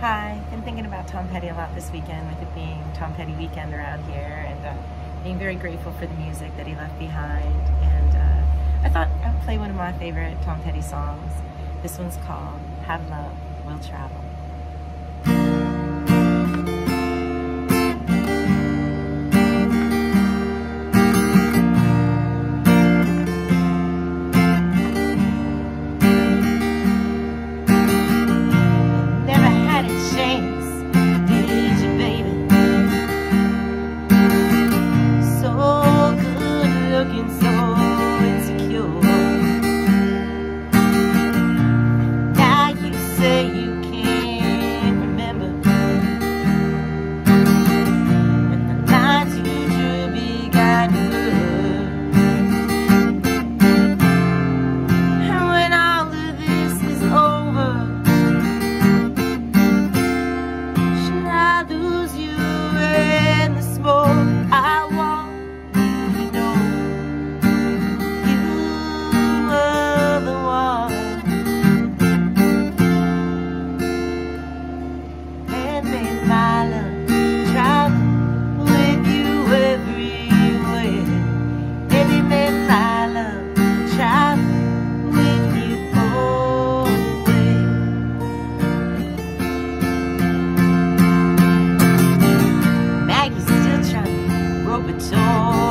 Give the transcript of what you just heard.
Hi, been thinking about Tom Petty a lot this weekend, with it being Tom Petty weekend around here, and being very grateful for the music that he left behind. And I thought I would play one of my favorite Tom Petty songs. This one's called How Love Will Travel. It's all